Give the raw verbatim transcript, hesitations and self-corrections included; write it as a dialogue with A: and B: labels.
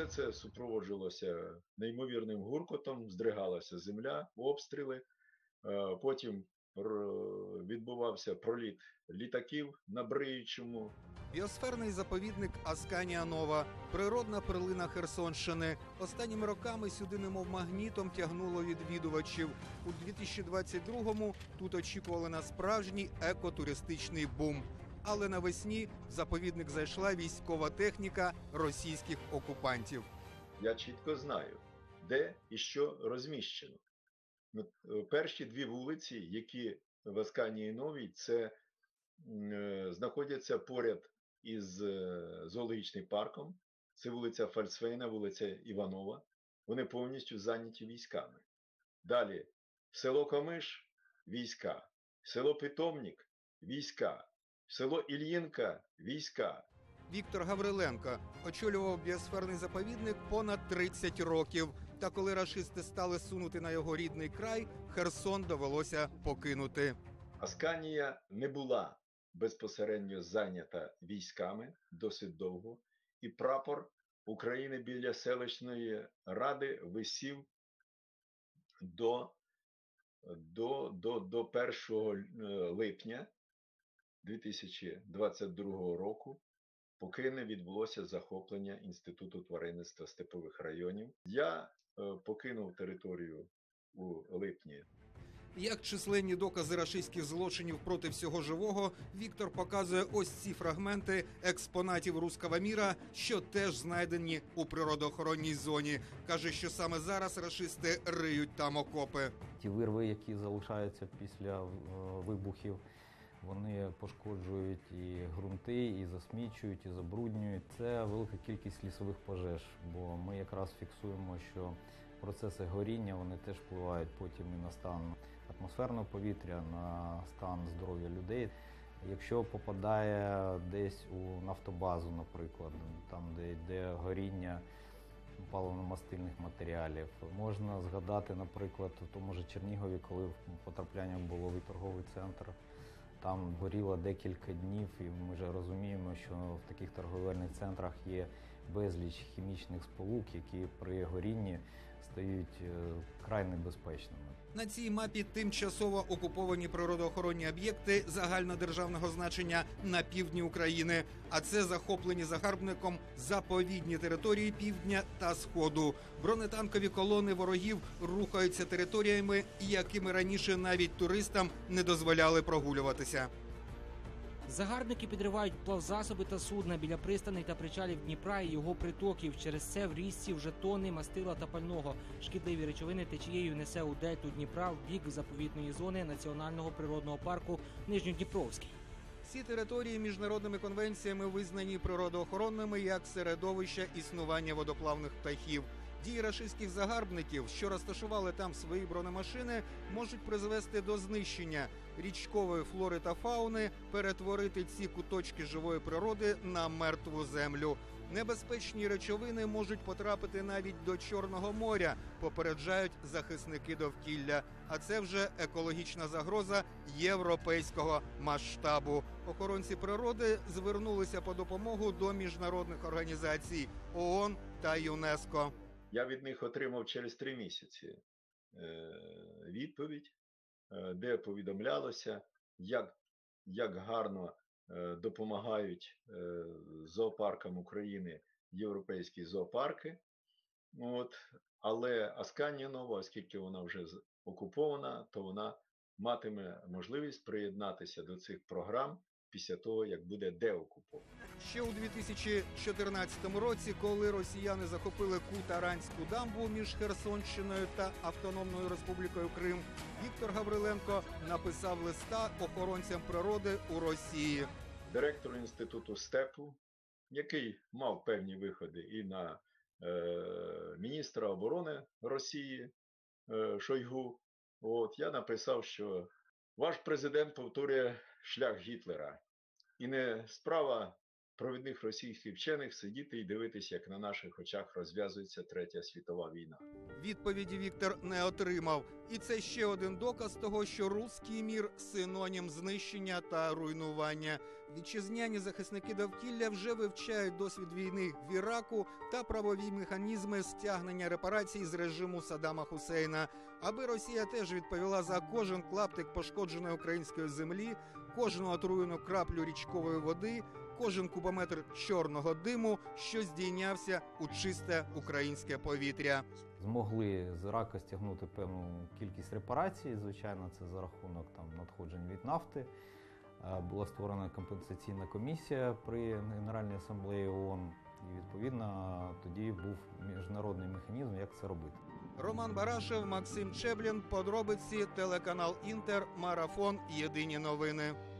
A: все це супроводжувалося неймовірним гуркотом, здригалася земля, обстріли, потім відбувався проліт літаків на Бриючому.
B: Біосферний заповідник Асканія Нова – природна перлина Херсонщини. Останніми роками сюди немов магнітом тягнуло відвідувачів. У дві тисячі двадцять другому тут очікували на справжній екотуристичний бум. Але навесні в заповідник зайшла військова техніка російських окупантів.
A: Я чітко знаю, де і що розміщено. Перші дві вулиці, які в Асканії Новій, це е, знаходяться поряд із зоологічним парком. Це вулиця Фальцфейна, вулиця Іванова. Вони повністю зайняті військами. Далі село Комиш – війська, село Питомник – війська, село Ільїнка – війська.
B: Віктор Гавриленко очолював біосферний заповідник понад тридцять років. Та коли рашисти стали сунути на його рідний край, Херсон довелося покинути.
A: Асканія не була безпосередньо зайнята військами досить довго. І прапор України біля селищної ради висів до, до, до, до першого липня дві тисячі двадцять другого року, поки не відбулося захоплення Інституту тваринництва степових районів. Я е, покинув територію у липні.
B: Як численні докази рашистських злочинів проти всього живого, Віктор показує ось ці фрагменти експонатів руського міра, що теж знайдені у природоохоронній зоні. Каже, що саме зараз рашисти риють там окопи.
C: Ті вирви, які залишаються після вибухів, вони пошкоджують і ґрунти, і засмічують, і забруднюють. Це велика кількість лісових пожеж, бо ми якраз фіксуємо, що процеси горіння, вони теж впливають потім і на стан атмосферного повітря, на стан здоров'я людей. Якщо попадає десь у нафтобазу, наприклад, там, де йде горіння паливно-мастильних матеріалів, можна згадати, наприклад, в тому ж Чернігові, коли потрапляння було в торговий центр, там горіло декілька днів, і ми вже розуміємо, що в таких торговельних центрах є безліч хімічних сполук, які при горінні стають край небезпечними.
B: На цій мапі тимчасово окуповані природоохоронні об'єкти загальнодержавного значення на півдні України. А це захоплені загарбником заповідні території півдня та сходу. Бронетанкові колони ворогів рухаються територіями, якими раніше навіть туристам не дозволяли прогулюватися.
D: Загарбники підривають плавзасоби та судна біля пристаней та причалів Дніпра і його притоків. Через це в річці вже тонни мастила та пального. Шкідливі речовини течією несе у дельту Дніпра в бік заповідної зони Національного природного парку Нижньодніпровський.
B: Ці території міжнародними конвенціями визнані природоохоронними як середовище існування водоплавних птахів. Дії рашистських загарбників, що розташували там свої бронемашини, можуть призвести до знищення річкової флори та фауни, перетворити ці куточки живої природи на мертву землю. Небезпечні речовини можуть потрапити навіть до Чорного моря, попереджають захисники довкілля. А це вже екологічна загроза європейського масштабу. Охоронці природи звернулися по допомогу до міжнародних організацій ООН та ЮНЕСКО.
A: Я від них отримав через три місяці відповідь, де повідомлялося, як, як гарно допомагають зоопаркам України європейські зоопарки. От. Але Асканія Нова, оскільки вона вже окупована, то вона матиме можливість приєднатися до цих програм після того, як буде деокупована.
B: Ще у дві тисячі чотирнадцятому році, коли росіяни захопили Кут-Аранську дамбу між Херсонщиною та Автономною Республікою Крим, Віктор Гавриленко написав листа охоронцям природи у Росії.
A: Директору Інституту степу, який мав певні виходи і на е, міністра оборони Росії е, Шойгу, от, я написав, що ваш президент повторює шлях Гітлера. І не справа провідних російських вчених сидіти і дивитися, як на наших очах розв'язується Третя світова війна.
B: Відповіді Віктор не отримав. І це ще один доказ того, що руський мір – синонім знищення та руйнування. Вітчизняні захисники довкілля вже вивчають досвід війни в Іраку та правові механізми стягнення репарацій з режиму Саддама Хусейна. Аби Росія теж відповіла за кожен клаптик пошкодженої української землі, кожну отруєну краплю річкової води, кожен кубометр чорного диму, що здійнявся у чисте українське повітря.
C: Змогли з Ірака стягнути певну кількість репарацій, звичайно, це за рахунок там надходжень від нафти. Е, Була створена компенсаційна комісія при Генеральній асамблеї ООН, і відповідно тоді був міжнародний механізм, як це робити.
B: Роман Барашев, Максим Чеблін, подробиці, телеканал Інтер, Марафон, Єдині новини.